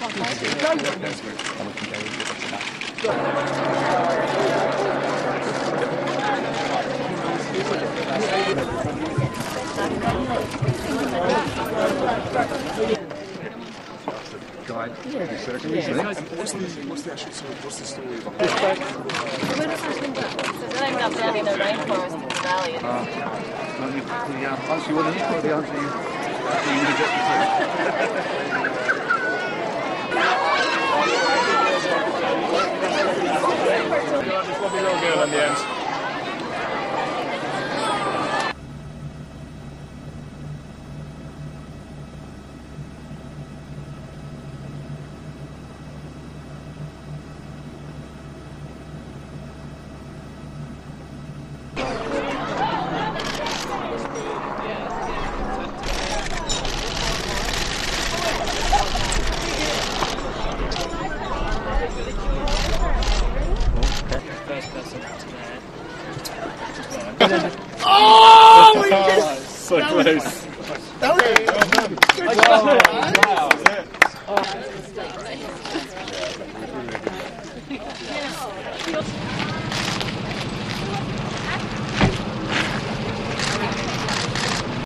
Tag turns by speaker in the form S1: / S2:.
S1: Guide. What's the actual story? What's the story behind it?
S2: There's ended up down in the rainforest in the valley.
S1: Answer you want to know the answer you get this lovely little girl in the end.
S3: Oh, we just
S1: so close.
S3: that was